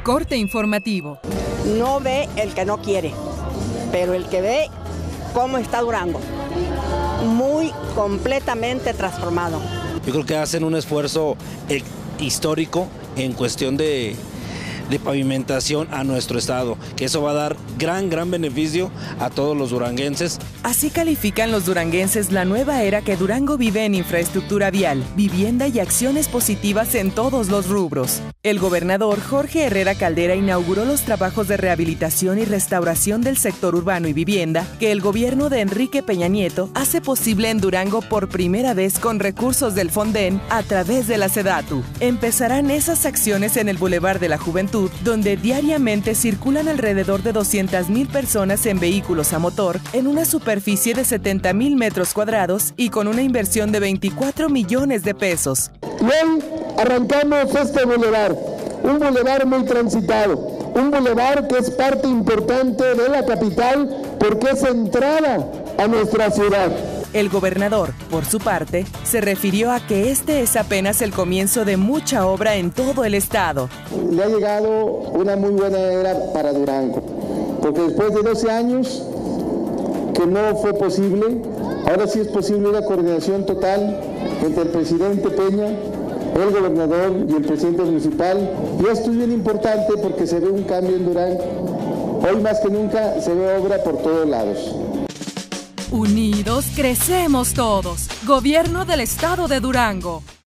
Corte informativo. No ve el que no quiere, pero el que ve cómo está Durango, muy completamente transformado. Yo creo que hacen un esfuerzo histórico en cuestión de pavimentación a nuestro estado, que eso va a dar gran beneficio a todos los duranguenses. Así califican los duranguenses la nueva era que Durango vive en infraestructura vial, vivienda y acciones positivas en todos los rubros. El gobernador Jorge Herrera Caldera inauguró los trabajos de rehabilitación y restauración del sector urbano y vivienda que el gobierno de Enrique Peña Nieto hace posible en Durango por primera vez con recursos del Fonden a través de la SEDATU. Empezarán esas acciones en el Boulevard de la Juventud, donde diariamente circulan alrededor de 200,000 personas en vehículos a motor, en una superficie de 70,000 metros cuadrados y con una inversión de 24 millones de pesos. Y hoy arrancamos este bulevar, un bulevar muy transitado, un bulevar que es parte importante de la capital porque es entrada a nuestra ciudad. El gobernador, por su parte, se refirió a que este es apenas el comienzo de mucha obra en todo el estado. Le ha llegado una muy buena era para Durango, porque después de 12 años que no fue posible, ahora sí es posible una coordinación total entre el presidente Peña, el gobernador y el presidente municipal. Y esto es bien importante porque se ve un cambio en Durango. Hoy más que nunca se ve obra por todos lados. Unidos crecemos todos. Gobierno del Estado de Durango.